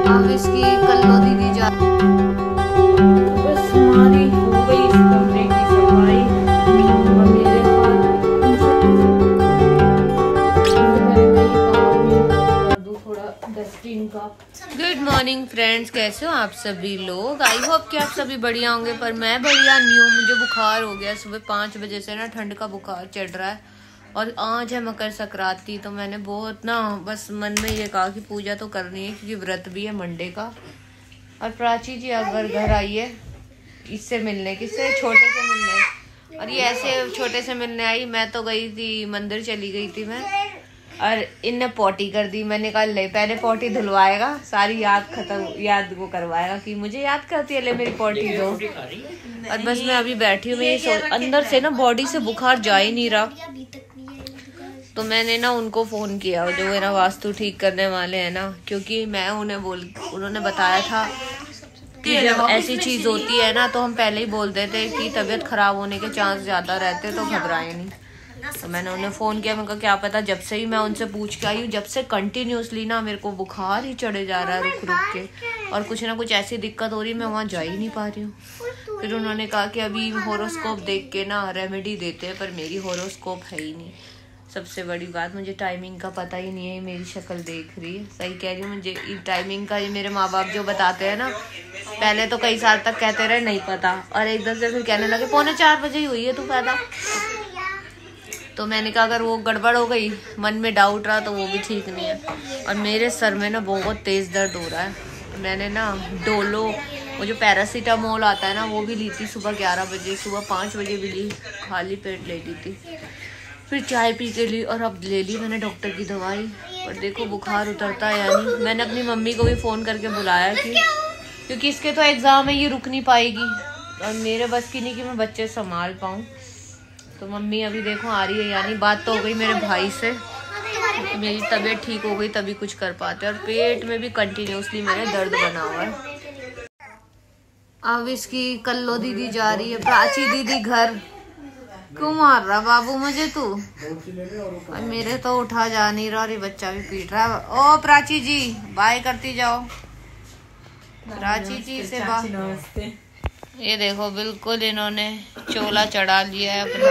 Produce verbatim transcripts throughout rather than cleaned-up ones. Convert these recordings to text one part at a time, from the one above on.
अब इसकी कल्लो दीदी जा बस हमारी हो गई इस कमरे की सफाई और मेरे हाथ थोड़ा डस्टिंग का। गुड मॉर्निंग फ्रेंड्स, कैसे हो आप सभी लोग। आई होप कि आप सभी बढ़िया होंगे, पर मैं बढ़िया नहीं हूँ। मुझे बुखार हो गया सुबह पाँच बजे से ना, ठंड का बुखार चढ़ रहा है। और आज है मकर संक्रांति, तो मैंने बहुत ना बस मन में ये कहा कि पूजा तो करनी है, क्योंकि व्रत भी है मंडे का। और प्राची जी अगर घर आई है इससे मिलने, किससे, छोटे से मिलने। और ये ऐसे छोटे से मिलने आई। मैं तो गई थी मंदिर, चली गई थी मैं, और इनने पोटी कर दी। मैंने कहा ले पहले पोटी धुलवाएगा, सारी याद खत्म, याद वो करवाएगा कि मुझे याद करती है, ले मेरी पोटी दो। और बस मैं अभी बैठी हूँ, मैं अंदर से ना बॉडी से बुखार जा ही नहीं रहा। तो मैंने ना उनको फोन किया जो है ना वास्तु ठीक करने वाले हैं ना, क्योंकि मैं उन्हें बोल उन्होंने बताया था कि जब ऐसी चीज होती है ना तो हम पहले ही बोल देते हैं कि तबीयत खराब होने के चांस ज्यादा रहते, तो घबराए नहीं। तो मैंने उन्हें फोन किया, मैं कहा क्या पता, जब से ही मैं उनसे पूछ के आई हूँ, जब से कंटिन्यूसली ना मेरे को बुखार ही चढ़े जा रहा है रुक रुक के, और कुछ ना कुछ ऐसी दिक्कत हो रही है, मैं वहाँ जा ही नहीं पा रही हूँ। फिर उन्होंने कहा कि अभी हॉरोस्कोप देख के ना रेमेडी देते हैं, पर मेरी हॉरोस्कोप है ही नहीं। सबसे बड़ी बात, मुझे टाइमिंग का पता ही नहीं है। मेरी शक्ल देख रही है, सही कह रही हूँ। मुझे टाइमिंग का ये मेरे माँ बाप जो बताते हैं ना, पहले तो कई साल तक कहते रहे नहीं पता, और एकदम से फिर कहने लगे पौने चार बजे ही हुई है तू पैदा। तो मैंने कहा अगर वो गड़बड़ हो गई, मन में डाउट रहा, तो वो भी ठीक नहीं है। और मेरे सर में ना बहुत तेज़ दर्द हो रहा है। मैंने ना डोलो, वो जो पैरासीटामोल आता है ना, वो भी ली थी सुबह ग्यारह बजे, सुबह पाँच बजे भी ली, खाली पेट ले ली थी। फिर चाय पी के ली, और अब ले ली मैंने डॉक्टर की दवाई। और देखो बुखार उतरता है या नहीं। मैंने अपनी मम्मी को भी फ़ोन करके बुलाया कि क्योंकि इसके तो एग्ज़ाम है, ये रुक नहीं पाएगी, और मेरे बस की नहीं कि मैं बच्चे संभाल पाऊँ। तो मम्मी अभी देखो आ रही है या नहीं। बात तो हो गई मेरे भाई से, तो मेरी तबीयत ठीक हो गई तभी कुछ कर पाते। और पेट में भी कंटिन्यूसली मेरे दर्द बना हुआ है। अब इसकी कल्लो दीदी जा रही है, प्राची दीदी घर। क्यों मार रहा बाबू मुझे तू? और मेरे तो उठा जा नहीं रहा, और बच्चा भी पीट रहा है। ओ प्राची जी बाय करती जाओ। प्राची जी से बाय। ये देखो बिल्कुल इन्होंने चोला चढ़ा लिया है अपना,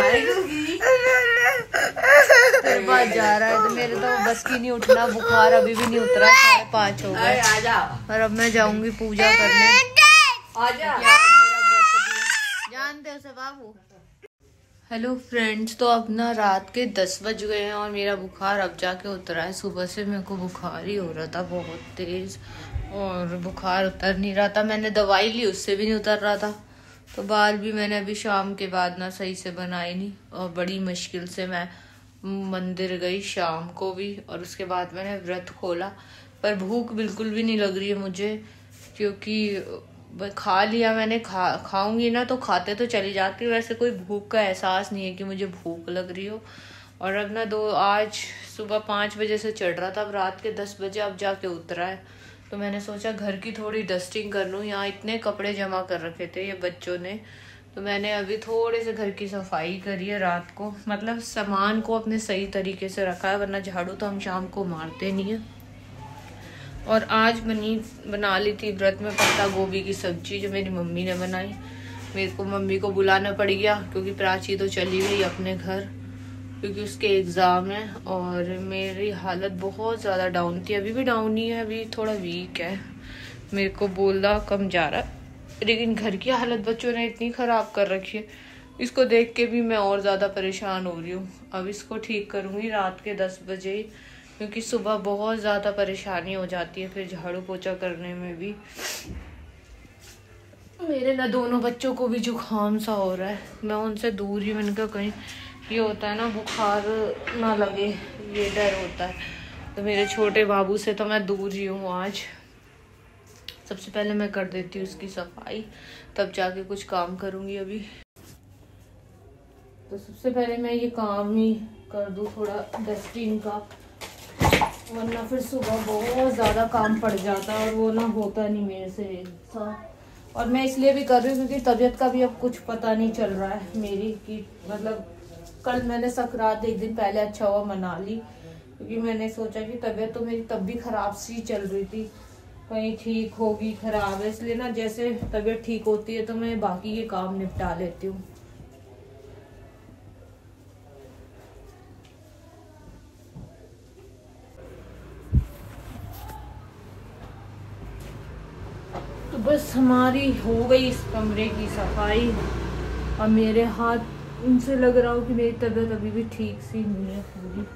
फिर जा रहा है। तो मेरे तो बस की नहीं उठना, बुखार अभी भी नहीं उतरा, साढ़े पाँच हो गए। और अब मैं जाऊंगी पूजा करने। आजा। जानते हो से बाबू। हेलो फ्रेंड्स, तो अब ना रात के दस बज गए हैं और मेरा बुखार अब जाके उतरा है। सुबह से मेरे को बुखार ही हो रहा था बहुत तेज़, और बुखार उतर नहीं रहा था। मैंने दवाई ली, उससे भी नहीं उतर रहा था। तो बाल भी मैंने अभी शाम के बाद ना सही से बनाए नहीं, और बड़ी मुश्किल से मैं मंदिर गई शाम को भी, और उसके बाद मैंने व्रत खोला। पर भूख बिल्कुल भी नहीं लग रही है मुझे, क्योंकि खा लिया मैंने। खा खाऊंगी ना तो खाते तो चली जाती हूँ, वैसे कोई भूख का एहसास नहीं है कि मुझे भूख लग रही हो। और अब ना दो आज सुबह पाँच बजे से चढ़ रहा था, अब रात के दस बजे अब जाके उतरा है। तो मैंने सोचा घर की थोड़ी डस्टिंग कर लूँ। यहाँ इतने कपड़े जमा कर रखे थे ये बच्चों ने, तो मैंने अभी थोड़े से घर की सफाई करी है रात को। मतलब सामान को अपने सही तरीके से रखा है, वरना झाड़ू तो हम शाम को मारते नहीं है। और आज बनी बना ली थी व्रत में पत्ता गोभी की सब्जी, जो मेरी मम्मी ने बनाई। मेरे को मम्मी को बुलाना पड़ गया, क्योंकि प्राची तो चली गई अपने घर, क्योंकि उसके एग्ज़ाम है। और मेरी हालत बहुत ज़्यादा डाउन थी, अभी भी डाउन ही है, अभी थोड़ा वीक है। मेरे को बोला कम जा रहा, लेकिन घर की हालत बच्चों ने इतनी ख़राब कर रखी है, इसको देख के भी मैं और ज़्यादा परेशान हो रही हूँ। अब इसको ठीक करूँगी रात के दस बजे, क्योंकि सुबह बहुत ज़्यादा परेशानी हो जाती है फिर झाड़ू पोछा करने में भी। मेरे ना दोनों बच्चों को भी जुकाम सा हो रहा है, मैं उनसे दूर ही, मैंने कहा कहीं ये होता है ना बुखार ना लगे, ये डर होता है। तो मेरे छोटे बाबू से तो मैं दूर ही हूँ आज। सबसे पहले मैं कर देती हूँ उसकी सफाई, तब जाके कुछ काम करूँगी अभी। तो सबसे पहले मैं ये काम ही कर दूँ थोड़ा डस्टिंग का, वरना फिर सुबह बहुत ज़्यादा काम पड़ जाता है, और वो ना होता नहीं मेरे से साथ। और मैं इसलिए भी कर रही हूँ क्योंकि तबीयत का भी अब कुछ पता नहीं चल रहा है मेरी, कि मतलब कल मैंने संक्रांत एक दिन पहले अच्छा हुआ मना ली, क्योंकि मैंने सोचा कि तबीयत तो मेरी तब भी ख़राब सी चल रही थी। कहीं ठीक होगी, खराब है, इसलिए ना जैसे तबीयत ठीक होती है तो मैं बाकी के काम निपटा लेती हूँ। तो बस हमारी हो गई इस कमरे की सफाई। और मेरे हाथ उनसे लग रहा हो कि मेरी तबीयत अभी भी ठीक सी नहीं है पूरी।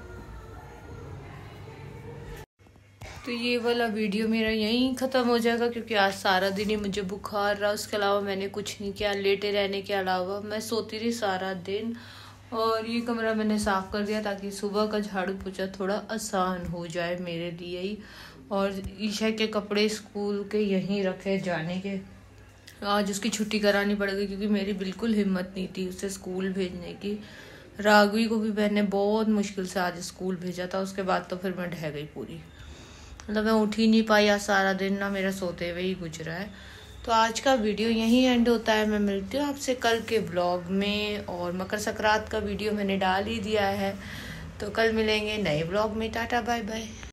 तो ये वाला वीडियो मेरा यहीं ख़त्म हो जाएगा, क्योंकि आज सारा दिन ही मुझे बुखार रहा। उसके अलावा मैंने कुछ नहीं किया, लेटे रहने के अलावा मैं सोती रही सारा दिन। और ये कमरा मैंने साफ़ कर दिया ताकि सुबह का झाड़ू पोछा थोड़ा आसान हो जाए मेरे लिए ही। और ईशा के कपड़े स्कूल के यहीं रखे जाने के। आज उसकी छुट्टी करानी पड़ गई क्योंकि मेरी बिल्कुल हिम्मत नहीं थी उसे स्कूल भेजने की। राघवी को भी मैंने बहुत मुश्किल से आज स्कूल भेजा था, उसके बाद तो फिर मैं ढह गई पूरी। मतलब मैं उठ ही नहीं पाई आज सारा दिन, ना मेरा सोते हुए ही गुजरा है। तो आज का वीडियो यहीं एंड होता है। मैं मिलती हूँ आपसे कल के व्लॉग में। और मकर संक्रांत का वीडियो मैंने डाल ही दिया है, तो कल मिलेंगे नए व्लॉग में। Tata bye bye.